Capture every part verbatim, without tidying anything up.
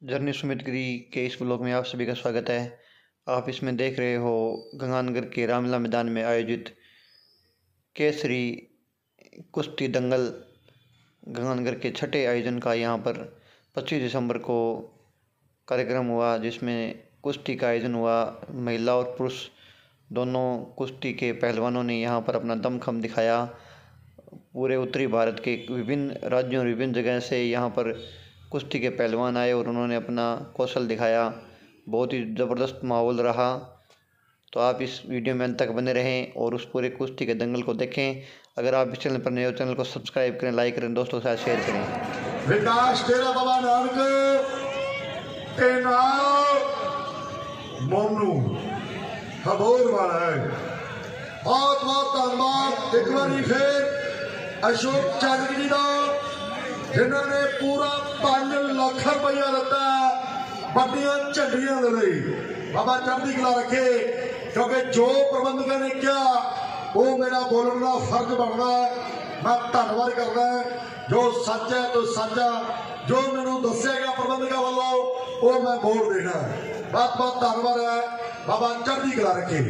Journey Sumit गिरी के इस blog में आप सभी का स्वागत है। आप इसमें देख रहे हो गंगानगर के रामलीला मैदान में आयोजित केसरी कुश्ती दंगल गंगानगर के छठे आयोजन का यहाँ पर पच्चीस दिसंबर को कार्यक्रम हुआ, जिसमें कुश्ती का आयोजन हुआ। महिला और पुरुष दोनों कुश्ती के पहलवानों ने यहाँ पर अपना दमखम दिखाया। पूरे उत्तरी भारत के विभिन्न राज्यों और विभिन्न जगह से यहाँ पर कुश्ती के पहलवान आए और उन्होंने अपना कौशल दिखाया। बहुत ही ज़बरदस्त माहौल रहा। तो आप इस वीडियो में अंत तक बने रहें और उस पूरे कुश्ती के दंगल को देखें। अगर आप इस चैनल पर नए हो, चैनल को सब्सक्राइब करें, लाइक करें, दोस्तों के साथ शेयर करें। विकास तेरा बाबा नानक ते नाल मोनू खबोर वाला है। बहुत बहुत धन्यवाद एक बार फिर अशोक चंद्र का, जिन्होंने पूरा पांच लाख रुपया दिता बड़िया झंडिया के लिए। बाबा चढ़ती कला रखे, क्योंकि जो प्रबंधक ने किया वो मेरा बोलने का फर्ज बनता है। मैं धन्यवाद करना जो सच है तो सच्चा, जो मैनू दसिया गया प्रबंधक वालों वो मैं बोल देना। बहुत बहुत धन्यवाद है। बाबा चढ़ती कला रखे।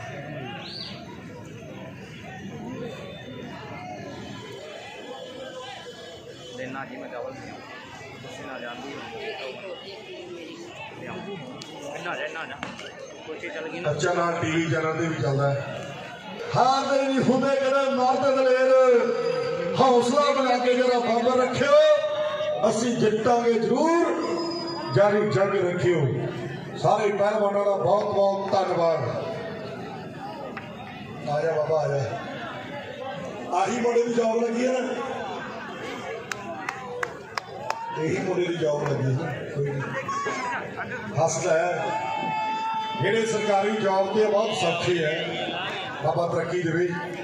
लेना जी मैं चावल ना जानती ना जा ना जा कोशिश चल गई ना। अच्छा ना टीवी चैनल पे भी चलता है। हार दे नहीं होंदे जरा मारते दलेर हौसला बना के जरा बाबर रखियो, असी जितांगे जरूर, जारी जंग रखियो। सारे पहलवानों का बहुत बहुत धन्यवाद। आजा बाबा आजा, आही मुंडे की जॉब लगी है ना, यही मुंडे की जॉब लगी है। कोई नहीं हसदा है, जेडे सरकारी जॉब से बहुत सौखी है। बाबा तरक्की देवे।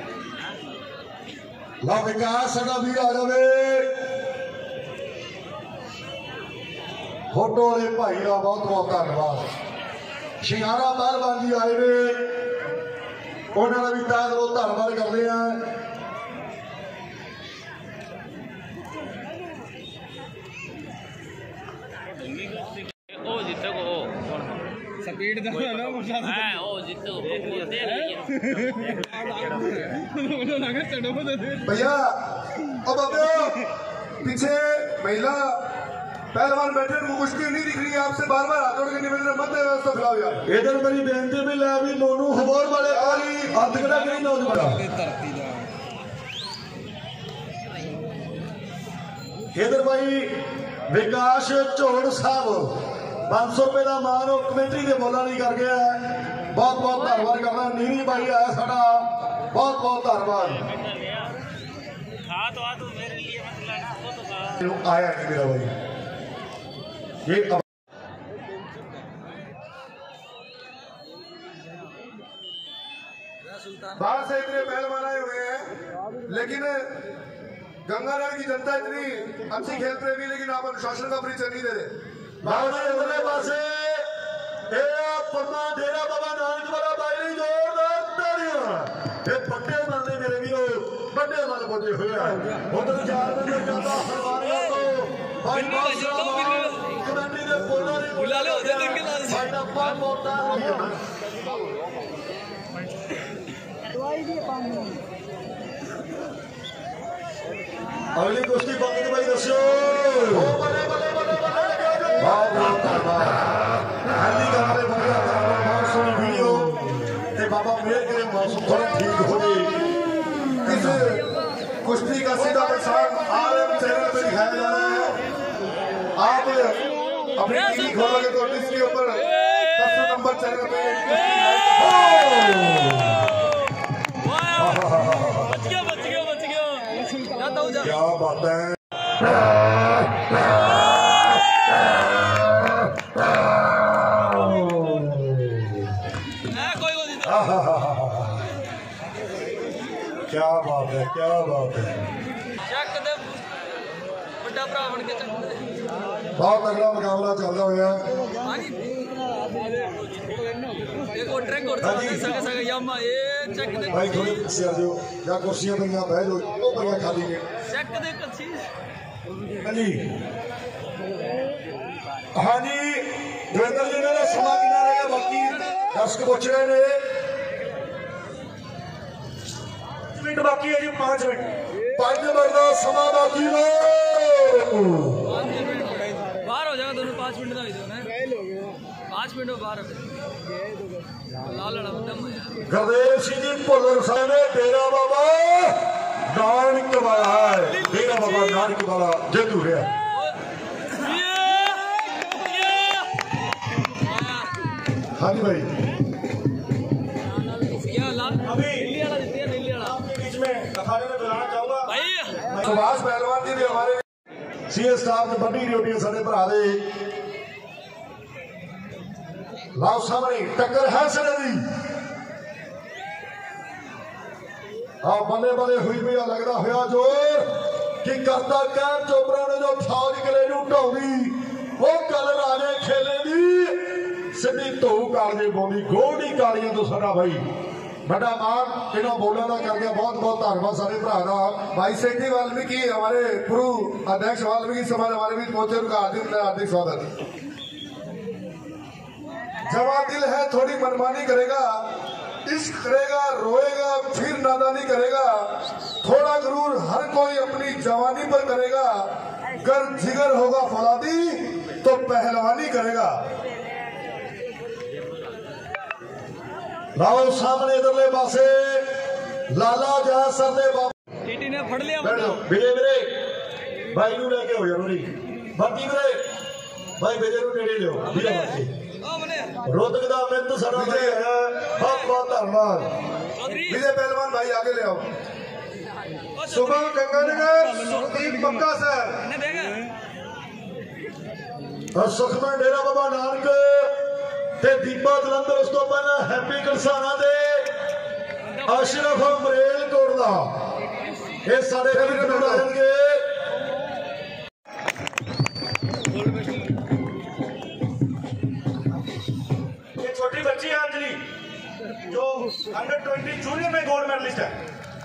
ला विकास साडा भी आ जाए। फोटो वाले भाई का बहुत बहुत धन्यवाद। शिंगारा पहलवान जी आए ने, उन्होंने भी तहे दिलों धन्यवाद करते हैं। ओ जितो को स्पीड दा ना मुझे हां ओ जितो दे लगा चढ़ो दे भैया अब अबे पीछे महिला पहलवान बैठे को मुश्किल नहीं दिख रही है। आपसे बार बार हाथ जोड़ के निवेदन मत व्यवस्था खिलाओ यार। इधर मेरी बेनती भी ले भी मोनू खबोर वाले आली हाथ कड़ा नहीं नौजवान धरती दा। इधर भाई विकास झोड़ साहब पांच सौ रुपए का मान और कमेटी के बोला नहीं कर गया है। बहुत बहुत धन्यवाद करना। नीरी भाई आया साडा, बहुत बहुत धन्यवाद। आया नहीं मेरा भाई ये अब बाहर से इतने पहलवान आए हुए हैं, लेकिन गंगानगर की जनता इतनी अच्छी खेल प्रेमी, लेकिन आप अनुशासन का परिचय नहीं दे रहे। भावना पासे डेरा बाबा नानक वाला भाई जोरदार तालियां। ये बड़े बंदे मेरे भी बड़े मन बोले हुए उधर चार बंदे ज्यादा हलवानियों को भाई कमेटी के बोलना नहीं बुला लो भाई ना बहुत बहुत अगली कुश्ती पंडित भाई दस्यो। बहुत बहुत धन्यवाद। हाली गाने बढ़िया बहुत सोनी वीडियो ते बाबा मेरे करे मौसम थोड़ा ठीक हो गई। इस कुश्ती का सीधा प्रसारण आरएम चैनल पर दिखाया जा रहा है। आप अपनी टीवी खोलोगे तो इसके ऊपर दस नंबर चैनल पे बच गया बच गया बच गया जाता हूं। क्या बात है। क्या बात है, क्या बात है। बहुत अगला मुकाबला चलता हुआ भाई। थोड़ी कुर्सियां जो या कुर्सियां पर बह जाओ, पर खाली ने चेक दे कच्छी जी। हाँ जी दविंदर जी ने समा किना रहेगा बाकी दर्शक पूछ रहे ने मिनट बाकी है जी पांच मिनट पांच मिनट का समा बाकी लो बाहर हो जाएगा दोनों पाँच मिनट का वीडियो ना पाँच मिनट बाहर गुरदेव सिंह जी भुल्लर साहब ने डेरा बाबा नानक वाला है डेरा बाबा नानक वाला जेतू रहा हाँ जी भाई आपके बीच में अखाड़े में बुलाना चाहूंगा सुभाष पहलवान जी भी हमारे सी एस स्टाफ की बड़ी ड्यूटी है साढ़े भरा दे लाओ सामने टक्कर है सर दी आ बल्ले बल्ले हुई भी लगता हुआ जोर कि करता कैर चोपड़ा ने जो फौज गले नूं ढाउंदी वो गल राजे खेले दी सीधी धू काली पाउंदी गोल्डी कालियां तो साडा भाई बड़ा मान इन्होंने बोलने का करके बहुत बहुत धन्यवाद सारे भरा का भाई सेठी वाल्मीकि हमारे पूर्व अध्यक्ष वाल्मीकि समाज हमारे बीच पहुंचे उनका हार्दिक हार्दिक स्वागत जवा दिल है थोड़ी मनमानी करेगा इश्क करेगा रोएगा फिर नादानी करेगा थोड़ा गुरूर हर कोई अपनी जवानी पर करेगा गर जिगर होगा फौलादी तो पहलवानी करेगा लाओ सामने इधरले पासे लाला जा सर दे टीटी ने फड़ लिया विजय वीरे भाई नू लेके हो जरूरी भर्ती वीरे भाई विजय नू नेड़े लियो विजय भर्ती रोहतक का मित्र सारा विजय है बहुत बहुत धन्यवाद विजय पहलवान भाई आगे ले आओ सुबह गंगानगर सुखदीप पक्का सर और सुखमन डेरा बाबा नानक ते दीपा जलंधर उस तो पहला हैप्पी करसाना दे अशरफ मरेल कोट दा ये सारे खिलाड़ी आ जाएंगे ये छोटी बच्ची है अंजलि जो अंडर ट्वेंटी जूनियर में गोल्ड मेडलिस्ट है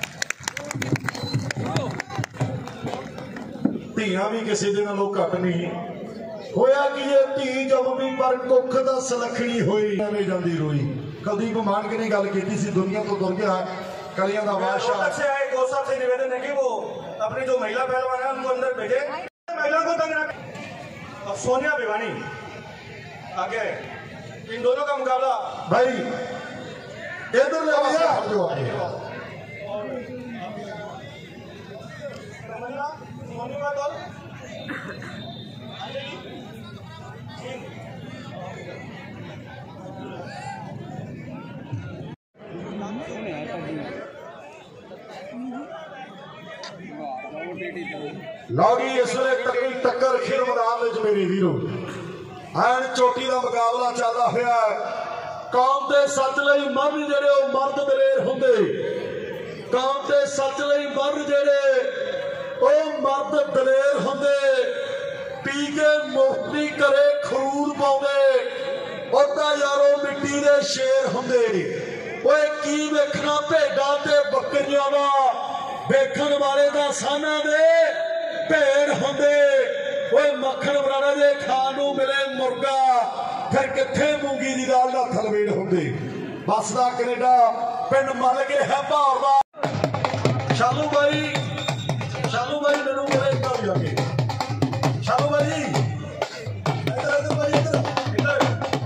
ਧੀਆਂ भी किसी दिन लोग घट नहीं होया कि ये धी जमवी पर कुख दा सलखणी हुई नहीं जाती रोई कुलदीप मानक ने गल की सी दुनिया तो तुर गया कलियां दा बादशाह से आए दो साहब से निवेदन है कि वो अपनी जो महिला पहलवान है उनको अंदर भेजे महिला को तंग ना सोनिया भिवानी आगे इन दोनों का मुकाबला भाई इधर ले भैया जो लौड़ी इस वे तकड़ी टक्कर खेल मैदान में मेरे वीरो एन चोटी का मुकाबला चलता हुआ कौम के सच लई मर्द जेडे मर्द दलेर होंदे कौम के सच लई मर्द जेडे मर्द दलेर होंदे पी के मुफ्ती करे खरूद पाउंदे ओदा यारो मिट्टी दे शेर होंदे ओए की वेखना भेडां ते बकरियां दा वेखण वाले दा साना दे भेड़ होंदे ओए मक्खन बनाने दे खाण नूं मिले मुर्गा फिर कित्थे मूंगी दी दाल दा थलवेड़ होंदे बसदा कनेडा पिंड मल के है भार दा शालू भाई शालू भाई मैनूं मिले इधर जाके शालू भाई इधर इधर भाई इधर इधर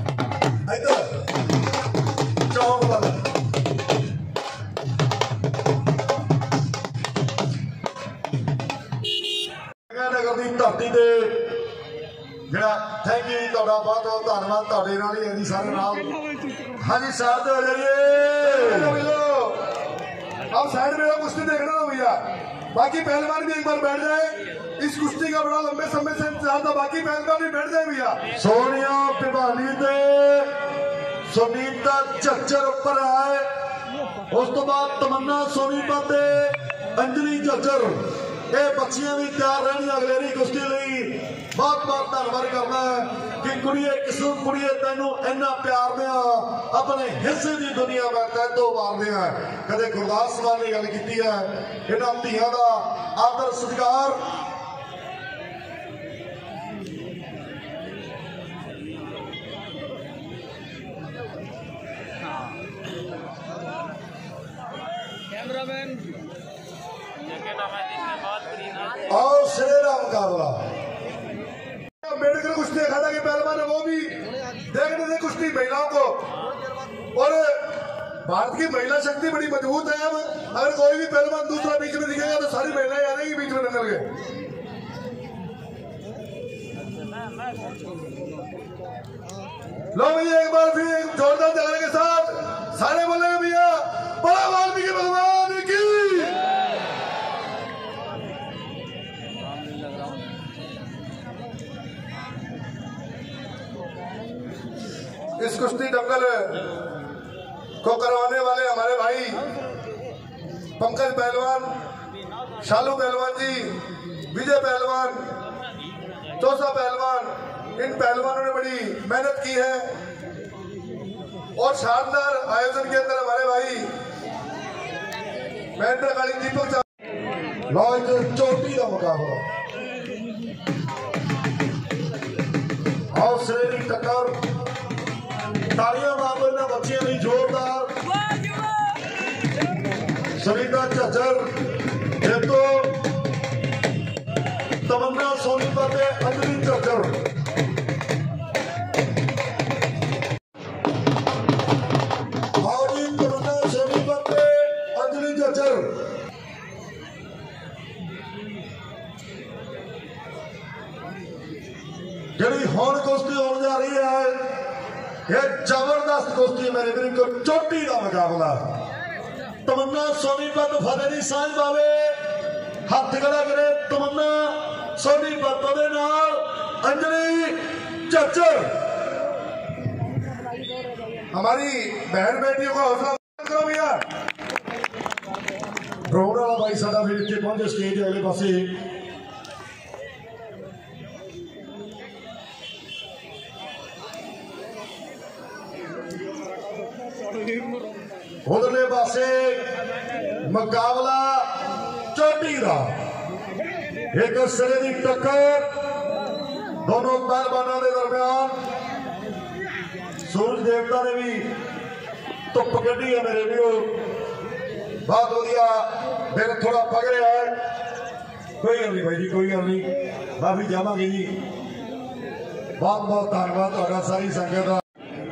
इधर चौक वाला नगर की धरती से जरा थैंक यू तुहाडा बहुत बहुत धन्यवाद तुहाडे नाल ही है सारे नाल हाँ जी साइड हो जाइए अब साइड में कुश्ती देखना हो भैया बाकी पहलवान भी एक बार बैठ जाए इस कुश्ती का बड़ा लंबे समय से इंतजार था बाकी पहलवान भी बैठ जाए भैया सोनिया पिभानी ते सुनीता झज्जर ऊपर आए उस तो बाद तमन्ना सोनीपत ते अंजलि झज्जर ये बच्चियां भी तैयार रहनी अगलेरी कुश्ती लई बहुत बहुत धन्यवाद करना है कि कुड़िए किसू कुड़िए तेनू इन्ना प्यार दिया अपने हिस्से की दुनिया में तैतो मार दिया कदे गुरदास मान ने गल की है इन्हां धीआं दा आदर सत्कार भारत की महिला शक्ति बड़ी मजबूत है। अब अगर कोई भी पहलवान दूसरा बीच में दिखेगा तो सारी महिलाएं आ जाएंगी बीच में निकल के। लो भैया एक बार फिर जोरदार जगह के साथ सारे बोले भैया बड़ा वाल्मीकि भगवान की। इस कुश्ती दंगल को करवाने वाले हमारे भाई पंकज पहलवान, शालू पहलवान जी, विजय पहलवान, चौसा पहलवान, इन पहलवानों ने बड़ी मेहनत की है और शानदार आयोजन के अंदर हमारे भाई महेंद्र काली दीपक लॉन्च चोटी का मुकाबला और श्रेणी टक्कर तालियां मारो इन्होंने बच्चियों की जोरदार। सविता झज्जर जेतो, तमन्ना सोनीपत, अंजलि झज्जर। और तमन्ना सोनीपत, अंजलि झज्जर। जी हूं कुश्ती होने जा रही है, ये जबरदस्त कुश्ती है मेरे बिल्कुल चोटी का मुकाबला। तमन्ना सोनीपत फतेह दी सांझ पावे, हथ खड़ा करे तमन्ना सोनीपत दे नाल अंजलि झज्जर। हमारी बहन बेटियों का हौसला करो भैया। ड्रोन वाला भाई साडा फिर इतने पहुंचे स्टेज अगले पासे। उधरले पासे मुकाबला चोटी का, एक सिरे की टक्कर दोनों पहलवानों के दरम्यान। सूरज देवता ने भी धुप कढ़ी है मेरे भी, बहुत वधिया। मेरे थोड़ा पग रहा है, कोई गल नहीं भाई जी, कोई गल नहीं, माफी चाहांगे जी। बहुत बहुत धन्यवाद सारी संगत का।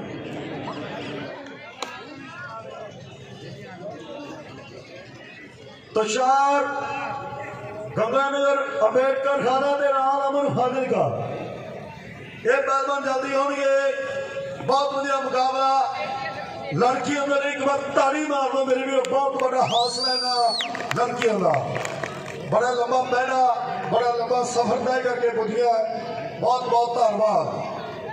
तुषार गंगानगर अंबेडकर खाना के नाल अमन फाजिल का ये पहलवान जल्दी होंगे। बहुत बढ़िया मुकाबला, लड़कियों ने एक बार ताली मार दो मेरे भी। बहुत बड़ा हौसला है लड़कियों का, बड़ा लंबा पैरा, बड़ा लंबा सफर तय करके पुजिया। बहुत बहुत धन्यवाद।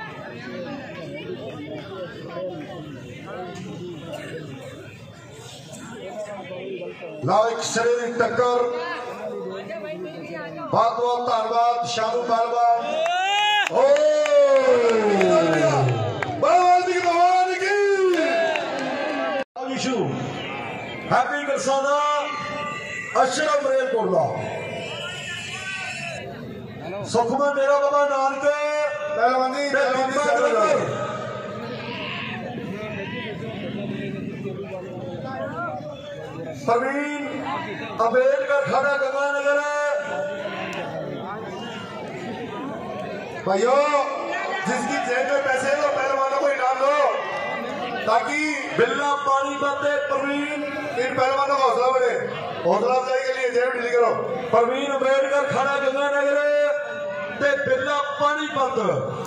लाओ एक शारीरिक टक्कर, बहुत बहुत धन्यवाद शालू पहलवान। ओ वाल्मीकि भगवान की। हैप्पी करसाना अशरफ रेल कोटला, सुखमा मेरा बाबा नानक पहलवानी पहलवानी। प्रवीण अंबेडकर खड़ा गंगानगर। भाइयों जिसकी जेब में पैसे हो पहलवानों को इनाम दो ताकि बिल्ला पानी बंदे। प्रवीण इन पहलवानों का हौसला बढ़े, हौसला अफजाई के लिए जेब ढीली करो। प्रवीण अंबेडकर खड़ा गंगानगर ते बिल्ला पानी बंद।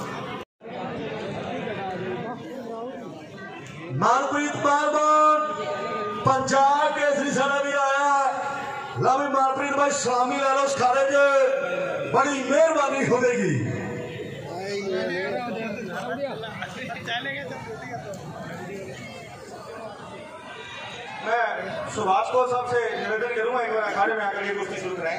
मानप्रीत पहलवान पंजाब केसरी साड़ा भी आया। ला भी मानप्रीत भाई सलामी ला लो, खाने च बड़ी मेहरबानी होगी। मैं सुभाष को सबसे निवेदन करूंगा एक बार अखाड़े में आकर ये कुश्ती शुरू कराएं।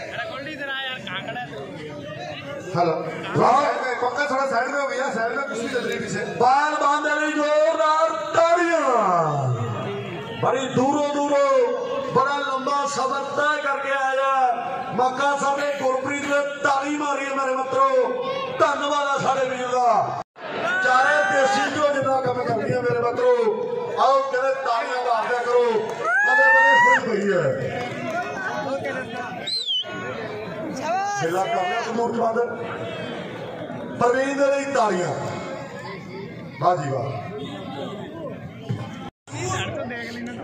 हेलो पक्का थोड़ा साइड में हो भैया, साइड में कुश्ती चल रही है। बाल बांधे जोरदार तालियां। बड़ी दूरों दूरों बड़ा लंबा सफर तय करके आया मक्का साहब ने गुरप्रीत ने ताली मारी है मेरे मित्रों। धन्यवाद है सारे वीर का। चारे देसी जो जितना कम कर दिया मेरे मित्रों। आओ कहते तालियां मार दिया करो, बड़े बड़े खुश गई है। जिला करना मूर्ख बंद प्रवीण दे लिए तालियां। वाह जी वाह।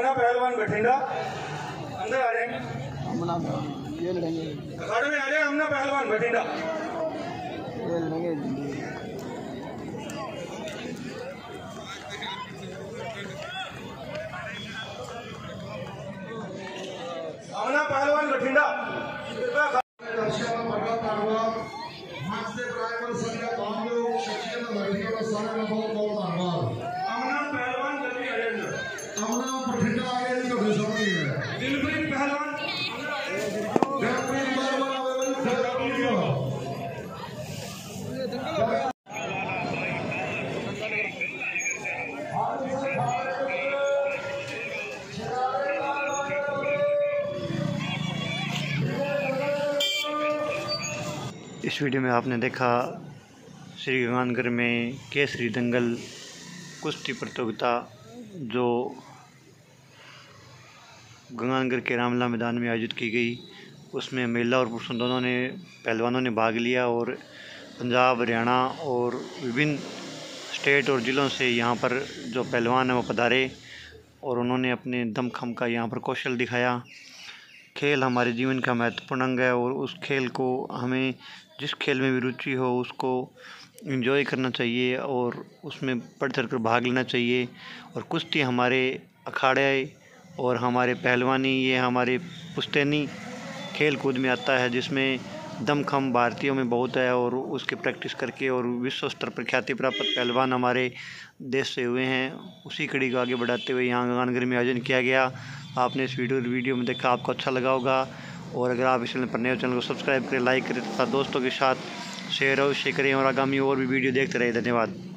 अमना पहलवान बठिंडा अंदर आ जाएंगे, अमना ये लड़ेंगे, अखाड़े में आ जाए अमना पहलवान बठिंडा। ये लड़ेंगे। अमना पहलवान बठिंडा अमना बठिंडा आगे नहीं तो सामने है दिलप्रीत पहलवान, दिलप्रीत पहलवान इस वीडियो में आपने देखा श्री गंगानगर में केसरी दंगल कुश्ती प्रतियोगिता जो गंगानगर के रामलीला मैदान में आयोजित की गई। उसमें महिला और पुरुषों दोनों ने पहलवानों ने भाग लिया और पंजाब, हरियाणा और विभिन्न स्टेट और ज़िलों से यहाँ पर जो पहलवान हैं वो पधारे और उन्होंने अपने दमखम का यहाँ पर कौशल दिखाया। खेल हमारे जीवन का महत्वपूर्ण अंग है और उस खेल को हमें जिस खेल में भी रुचि हो उसको एंजॉय करना चाहिए और उसमें बढ़ चढ़ कर भाग लेना चाहिए। और कुश्ती हमारे अखाड़े और हमारे पहलवानी ये हमारे पुश्तैनी खेल कूद में आता है, जिसमें दमखम भारतीयों में बहुत है और उसकी प्रैक्टिस करके और विश्व स्तर पर ख्याति प्राप्त पहलवान हमारे देश से हुए हैं। उसी कड़ी को आगे बढ़ाते हुए यहाँ गंगानगर में आयोजन किया गया। आपने इस वीडियो वीडियो में देखा, आपको अच्छा लगा होगा और अगर आप इस चैनल पर नए हो चैनल को सब्सक्राइब करें, लाइक करें तथा दोस्तों के साथ शेयर अवश्य करें और आगामी और भी वीडियो देखते रहे। धन्यवाद।